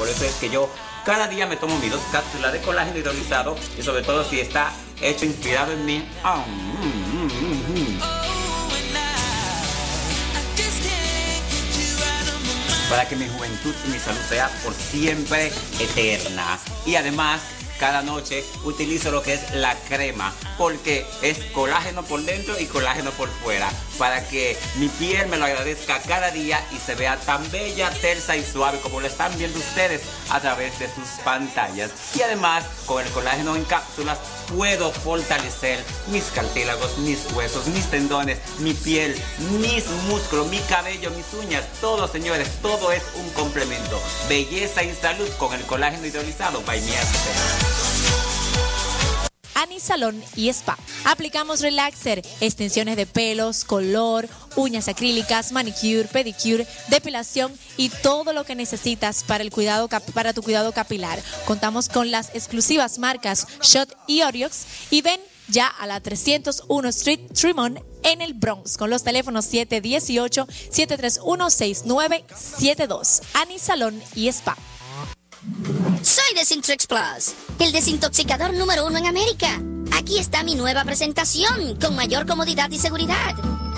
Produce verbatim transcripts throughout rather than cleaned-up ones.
Por eso es que yo cada día me tomo mis dos cápsulas de colágeno hidrolizado y sobre todo si está hecho inspirado en mí. Oh, mm, mm, mm, mm. Para que mi juventud y mi salud sea por siempre eterna. Y además, cada noche utilizo lo que es la crema, porque es colágeno por dentro y colágeno por fuera, para que mi piel me lo agradezca cada día y se vea tan bella, tersa y suave como lo están viendo ustedes a través de sus pantallas. Y además, con el colágeno en cápsulas, puedo fortalecer mis cartílagos, mis huesos, mis tendones, mi piel, mis músculos, mi cabello, mis uñas, todo, señores, todo es un complemento. Belleza y salud con el colágeno hidrolizado by Mia Cepeda. Anis Salón y Spa. Aplicamos relaxer, extensiones de pelos, color, uñas acrílicas, manicure, pedicure, depilación y todo lo que necesitas para el cuidado para tu cuidado capilar. Contamos con las exclusivas marcas Shot y Oriox y ven ya a la trescientos uno Street Tremont en el Bronx con los teléfonos siete uno ocho, siete tres uno, seis nueve siete dos. Anis Salón y Spa. Soy Desintrix Plus, el desintoxicador número uno en América. Aquí está mi nueva presentación, con mayor comodidad y seguridad.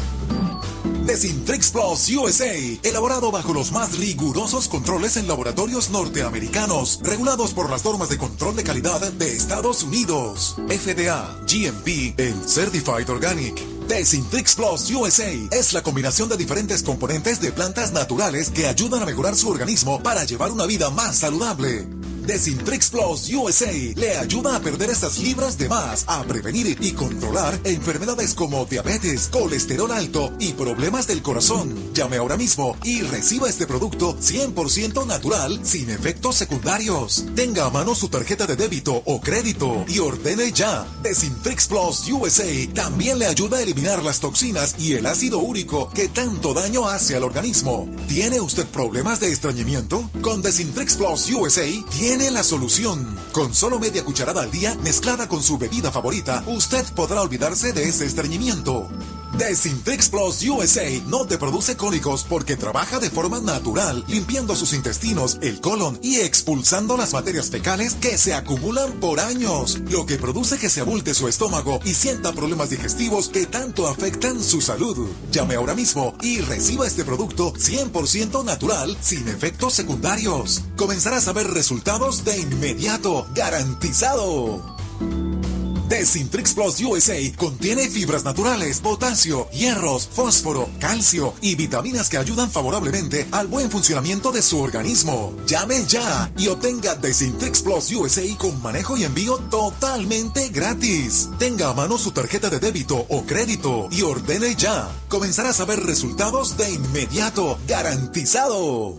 Desintrix Plus U S A, elaborado bajo los más rigurosos controles en laboratorios norteamericanos, regulados por las normas de control de calidad de Estados Unidos. F D A, G M P, and Certified Organic. Desintrix Plus U S A es la combinación de diferentes componentes de plantas naturales que ayudan a mejorar su organismo para llevar una vida más saludable. Desintrix Plus U S A le ayuda a perder esas libras de más, a prevenir y controlar enfermedades como diabetes, colesterol alto y problemas del corazón. Llame ahora mismo y reciba este producto cien por ciento natural, sin efectos secundarios. Tenga a mano su tarjeta de débito o crédito y ordene ya. Desintrix Plus U S A también le ayuda a eliminar las toxinas y el ácido úrico que tanto daño hace al organismo. ¿Tiene usted problemas de estreñimiento? Con Desintrix Plus U S A tiene Tiene la solución. Con solo media cucharada al día, mezclada con su bebida favorita, usted podrá olvidarse de ese estreñimiento. Desintrix Plus U S A no te produce cólicos porque trabaja de forma natural, limpiando sus intestinos, el colon y expulsando las materias fecales que se acumulan por años, lo que produce que se abulte su estómago y sienta problemas digestivos que tanto afectan su salud. Llame ahora mismo y reciba este producto cien por ciento natural, sin efectos secundarios. Comenzarás a ver resultados de inmediato, garantizado. Desintrix Plus U S A contiene fibras naturales, potasio, hierros, fósforo, calcio y vitaminas que ayudan favorablemente al buen funcionamiento de su organismo. Llame ya y obtenga Desintrix Plus U S A con manejo y envío totalmente gratis. Tenga a mano su tarjeta de débito o crédito y ordene ya. Comenzarás a ver resultados de inmediato, garantizado.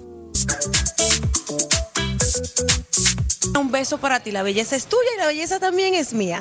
Un beso para ti, la belleza es tuya y la belleza también es mía.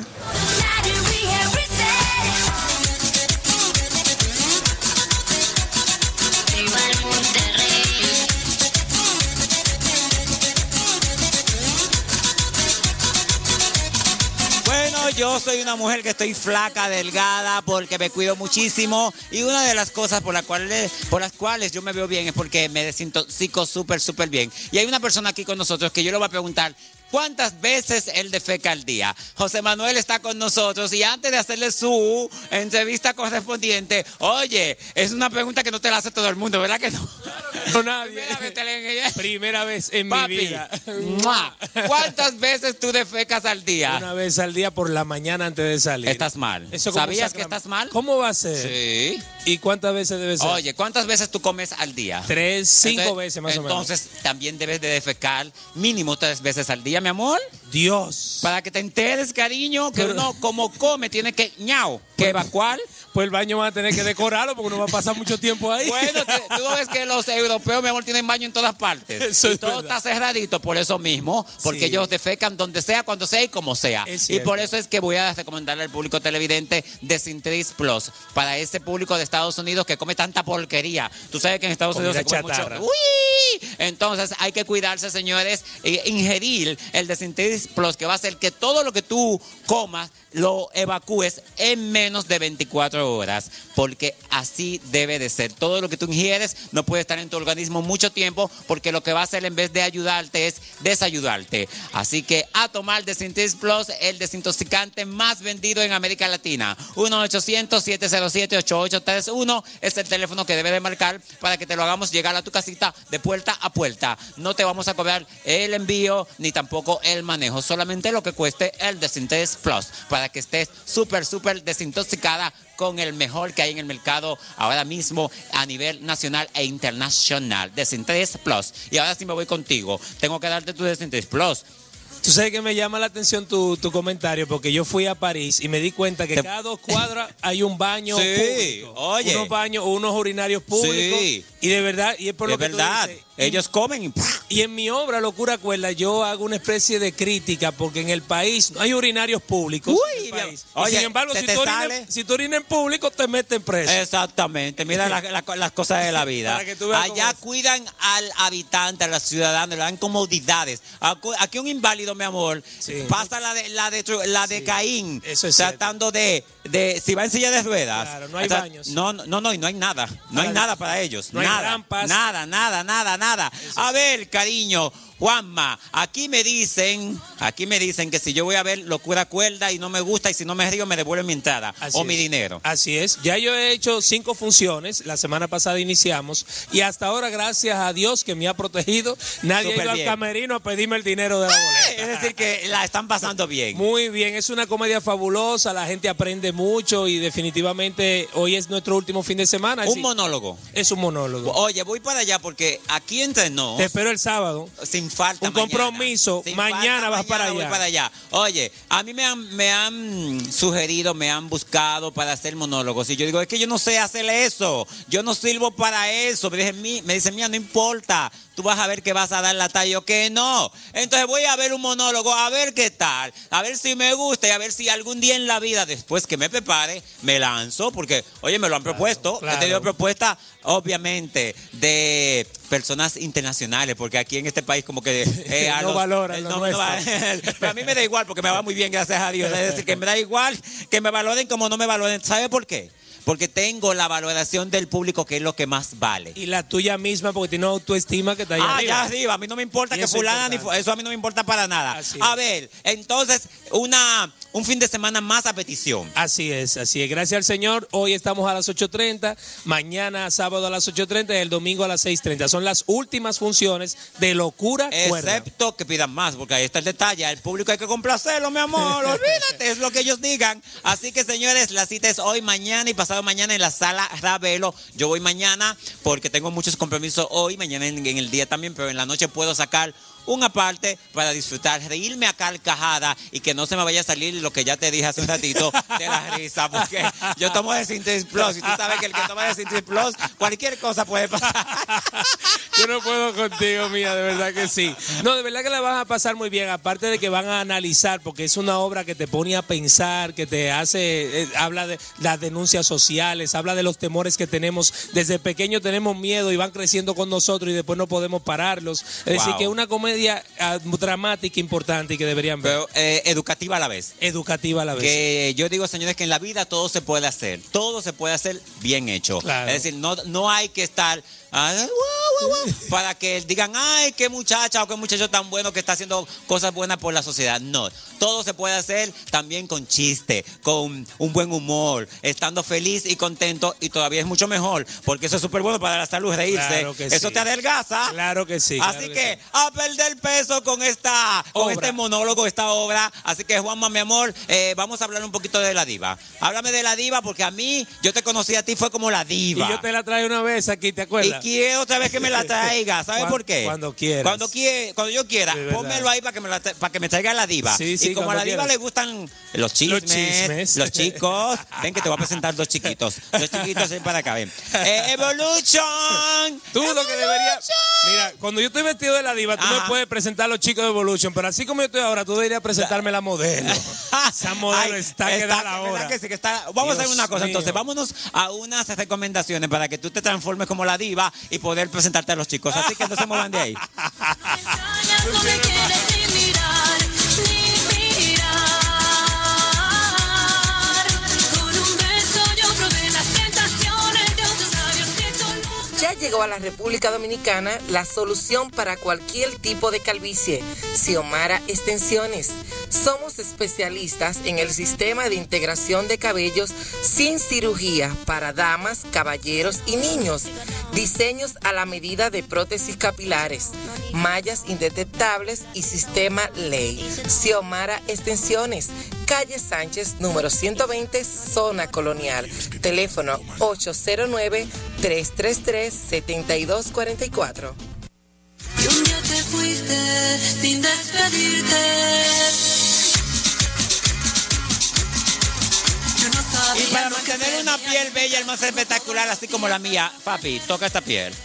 Bueno, yo soy una mujer que estoy flaca, delgada, porque me cuido muchísimo y una de las cosas por, la cual, por las cuales yo me veo bien es porque me desintoxico súper, súper bien. Y hay una persona aquí con nosotros que yo le voy a preguntar ¿cuántas veces él defeca al día? José Manuel está con nosotros y antes de hacerle su entrevista correspondiente, oye, es una pregunta que no te la hace todo el mundo, ¿verdad que no? No, nadie. Primera vez, te le... Primera vez en Papi, mi vida. ¿cuántas veces tú defecas al día? Una vez al día por la mañana antes de salir. Estás mal. Eso ¿Sabías que estás mal? ¿Cómo va a ser? Sí. ¿Y cuántas veces debe ser? Oye, ¿cuántas veces tú comes al día? Tres, cinco entonces, veces más entonces, o menos. Entonces también debes de defecar mínimo tres veces al día, mi amor. Dios. Para que te enteres, cariño, que Pero... uno como come tiene que ñao, que evacuar. Pues el baño va a tener que decorarlo porque uno va a pasar mucho tiempo ahí. Bueno, te, tú ves que los europeos, mi amor, tienen baño en todas partes. Eso y es todo verdad. está cerradito por eso mismo, porque Sí. ellos defecan donde sea, cuando sea y como sea. Y por eso es que voy a recomendarle al público televidente Desintrix Plus, para ese público de Estados Unidos que come tanta porquería. Tú sabes que en Estados Comida Unidos se come chatarra. mucho. ¡Uy! Entonces hay que cuidarse, señores, e ingerir el Desintrix Plus, que va a hacer que todo lo que tú comas lo evacúes en menos de veinticuatro veinticuatro horas, porque así debe de ser. Todo lo que tú ingieres no puede estar en tu organismo mucho tiempo, porque lo que va a hacer en vez de ayudarte es desayudarte. Así que a tomar Desintex Plus, el desintoxicante más vendido en América Latina. uno ochocientos, siete cero siete, ocho ocho tres uno es el teléfono que debe de marcar para que te lo hagamos llegar a tu casita de puerta a puerta. No te vamos a cobrar el envío ni tampoco el manejo, solamente lo que cueste el Desintex Plus, para que estés súper, súper desintoxicada con el mejor que hay en el mercado ahora mismo a nivel nacional e internacional. Desintex Plus. Y ahora sí me voy contigo. Tengo que darte tu Desintex Plus. Tú sabes que me llama la atención tu, tu comentario, porque yo fui a París y me di cuenta que Te... cada dos cuadras hay un baño sí, público. Oye. Unos baños, unos urinarios públicos. Sí. Y de verdad, y es por de lo que verdad. tú dices. Ellos comen y... Y en mi obra Locura Cuerda yo hago una especie de crítica porque en el país no hay urinarios públicos. Uy, en el país. oye, sin embargo, si tú, orines, si tú orinas en público te meten preso. Exactamente, mira la, la, las cosas de la vida. Allá cuidan al habitante, a los ciudadanos, le dan comodidades. Aquí un inválido, mi amor, sí. pasa la de la de, la de sí. Caín, Eso es tratando de, de, si va en silla de ruedas. Claro, no hay o sea, baños. No, no, no, y no hay nada. No hay nada para ellos. No hay nada, rampas. Nada, nada, nada, nada. Eso a ver, cariño, Juanma, aquí me dicen, aquí me dicen que si yo voy a ver Locura Cuerda y no me gusta y si no me río me devuelven mi entrada Así o es. mi dinero. Así es, ya yo he hecho cinco funciones, la semana pasada iniciamos y hasta ahora gracias a Dios que me ha protegido, nadie Super ha ido bien. al camerino a pedirme el dinero de la boleta. Es decir que la están pasando bien. Muy bien, es una comedia fabulosa, la gente aprende mucho y definitivamente hoy es nuestro último fin de semana. Un así, monólogo. Es un monólogo. Oye, voy para allá porque aquí entre nos. Te espero el sábado. Sin falta. Un compromiso. Sin mañana falta, vas mañana para allá. Voy para allá. Oye, a mí me han, me han sugerido, me han buscado para hacer monólogos. Y yo digo, es que yo no sé hacer eso. Yo no sirvo para eso. Me dicen, me dicen mira, no importa. Tú vas a ver que vas a dar la talla o que no. Entonces voy a ver un monólogo, a ver qué tal. A ver si me gusta y a ver si algún día en la vida, después que me prepare, me lanzo. Porque, oye, me lo han propuesto. Claro. He tenido propuestas, obviamente, de personas internacionales. Porque aquí en este país como que... Eh, a no los, valoran el, lo no, nuestro. no, pero a mí me da igual porque me va muy bien, gracias a Dios. Es decir, que me da igual que me valoren como no me valoren. ¿Sabe por qué? Porque tengo la valoración del público, que es lo que más vale. Y la tuya misma, porque tiene autoestima que está ahí ah, arriba. ya arriba. A mí no me importa que fulana, ni eso a mí no me importa para nada. Así a es. ver, entonces, una, un fin de semana más a petición. Así es, así es. Gracias al Señor. Hoy estamos a las ocho treinta, mañana sábado a las ocho treinta y el domingo a las seis treinta. Son las últimas funciones de Locura Cuerda. Excepto que pidan más, porque ahí está el detalle. Al público hay que complacerlo, mi amor. Olvídate, es lo que ellos digan. Así que, señores, la cita es hoy, mañana y pasado mañana en la sala Ravelo. Yo voy mañana porque tengo muchos compromisos hoy, mañana en, en el día también, pero en la noche puedo sacar una parte para disfrutar, reírme a carcajada y que no se me vaya a salir lo que ya te dije hace un ratito de la risa, porque yo tomo Desintex Plus y tú sabes que el que toma Desintex Plus, cualquier cosa puede pasar. Yo no puedo contigo, mía, de verdad que sí. No, de verdad que la vas a pasar muy bien, aparte de que van a analizar, porque es una obra que te pone a pensar, que te hace, eh, habla de las denuncias sociales, habla de los temores que tenemos. Desde pequeño tenemos miedo y van creciendo con nosotros y después no podemos pararlos. Es wow. decir, que una comedia uh, dramática importante y que deberían ver. Pero eh, educativa a la vez. Educativa a la vez. Que yo digo, señores, que en la vida todo se puede hacer. Todo se puede hacer bien hecho. Claro. Es decir, no, no hay que estar... Ah, guau, guau, guau, para que digan, ay, qué muchacha o qué muchacho tan bueno que está haciendo cosas buenas por la sociedad. No, todo se puede hacer también con chiste, con un buen humor, estando feliz y contento, y todavía es mucho mejor, porque eso es súper bueno para la salud, reírse. Claro que eso sí. te adelgaza. Claro que sí. Así claro que, que sí. a perder peso con esta, con este monólogo, esta obra. Así que, Juanma, mi amor, eh, vamos a hablar un poquito de la diva. Háblame de la diva, porque a mí, yo te conocí a ti, fue como la diva. Y yo te la traje una vez aquí, ¿te acuerdas? Y quiero otra vez que me la traiga. ¿Sabes por qué? Cuando quieras. Cuando, quiera, cuando yo quiera. Pónmelo ahí para que, me la para que me traiga la diva. Sí, sí, y como a la diva quieras. le gustan los chismes, los chismes, los chicos. Ven que te voy a presentar dos chiquitos. Dos chiquitos, ven para acá, ven. Eh, Evolution. Tú Evolution. lo que deberías... Mira, cuando yo estoy vestido de la diva, tú Ajá. me puedes presentar a los chicos de Evolution, pero así como yo estoy ahora, tú deberías presentarme la modelo. Esa modelo Ay, está, está que da la hora. Que sí, que está, vamos Dios a hacer una cosa, mío. Entonces, vámonos a unas recomendaciones para que tú te transformes como la diva y poder presentarte a los chicos. Así que no se muevan de ahí. Con un beso yo probé a la República Dominicana la solución para cualquier tipo de calvicie. Xiomara Extensiones. Somos especialistas en el sistema de integración de cabellos sin cirugía para damas, caballeros y niños. Diseños a la medida de prótesis capilares, mallas indetectables y sistema ley. Xiomara Extensiones. Calle Sánchez, número ciento veinte, Zona Colonial. Teléfono ocho cero nueve, tres tres tres, siete dos cuatro cuatro. Y un día te fuiste sin despedirte. Yo no sabía. Y para mantener una piel bella y más espectacular, así como la mía, papi, toca esta piel.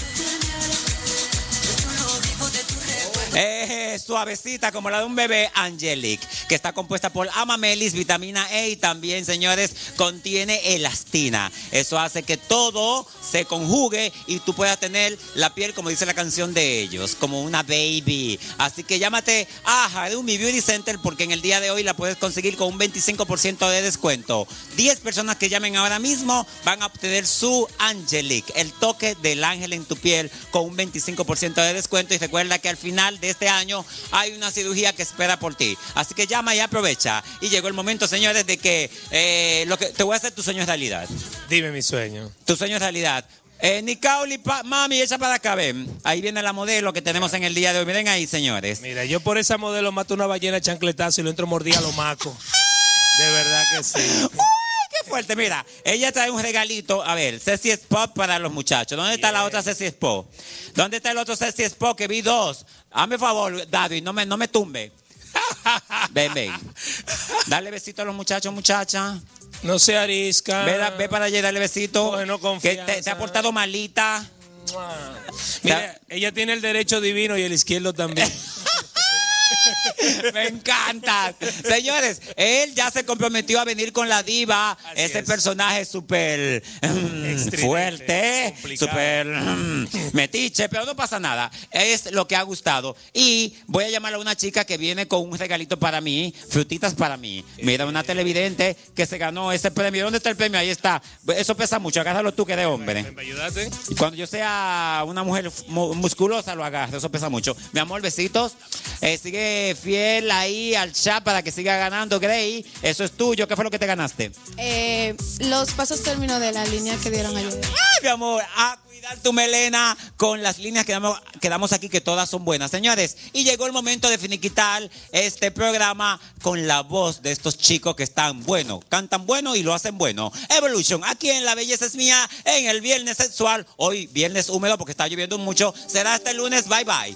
Eh, suavecita como la de un bebé, Angelic, que está compuesta por amamelis, vitamina E y también, señores, contiene elastina. Eso hace que todo se conjugue y tú puedas tener la piel, como dice la canción de ellos, como una baby. Así que llámate a Harumi Beauty Center porque en el día de hoy la puedes conseguir con un veinticinco por ciento de descuento. diez personas que llamen ahora mismo van a obtener su Angelic, el toque del ángel en tu piel, con un veinticinco por ciento de descuento. Y recuerda que al final de este año hay una cirugía que espera por ti. Así que llama y aprovecha. Y llegó el momento, señores, de que, eh, lo que te voy a hacer tu sueño es realidad. Dime mi sueño. Tu sueño es realidad. Eh, Nicauli, pa, mami, echa para acá, ven. Ahí viene la modelo que tenemos en el día de hoy. Miren ahí, señores. Mira, yo por esa modelo mato una ballena chancletazo y lo entro mordida a lo maco. De verdad que sí. ¡Qué fuerte! Mira, ella trae un regalito. A ver, Ceci Spot para los muchachos. ¿Dónde está la otra Ceci Spot? ¿Dónde está el otro Ceci Spot? Que vi dos. Hazme favor, David, no me, no me tumbe. Ven, ven. Dale besito a los muchachos, muchachas. No se arisca. Ve, ve para allá y dale besito. Bueno, que te, te ha portado malita. Mira, ella tiene el derecho divino y el izquierdo también. Me encanta. Señores, él ya se comprometió a venir con la diva. Así ese es. Personaje súper um, fuerte, súper um, metiche, pero no pasa nada. Es lo que ha gustado. Y voy a llamar a una chica que viene con un regalito para mí, frutitas para mí. Mira, una televidente que se ganó ese premio. ¿Dónde está el premio? Ahí está. Eso pesa mucho. Agárralo tú que de hombre. ¿Me ayudaste? Y cuando yo sea una mujer musculosa, lo agarro. Eso pesa mucho. Mi amor, besitos. Eh, sigue fiel ahí al chat para que siga ganando, Grey. Eso es tuyo. ¿Qué fue lo que te ganaste? Eh, los pasos término de la línea que dieron ayer. Ay, mi amor, a cuidar tu melena con las líneas que damos, que damos aquí, que todas son buenas, señores. Y llegó el momento de finiquitar este programa con la voz de estos chicos que están buenos, cantan bueno y lo hacen bueno. Evolution, aquí en La Belleza es Mía, en el viernes sexual. Hoy viernes húmedo porque está lloviendo mucho. Será hasta el lunes. Bye, bye.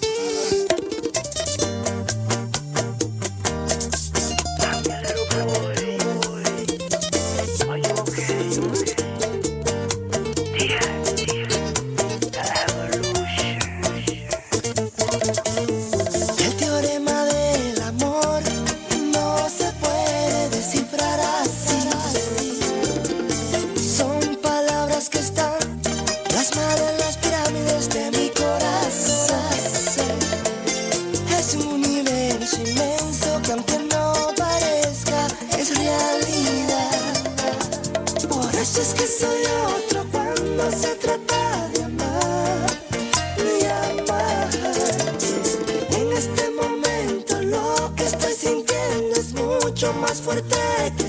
Es que soy otro cuando se trata de amar, de amar. En este momento lo que estoy sintiendo es mucho más fuerte que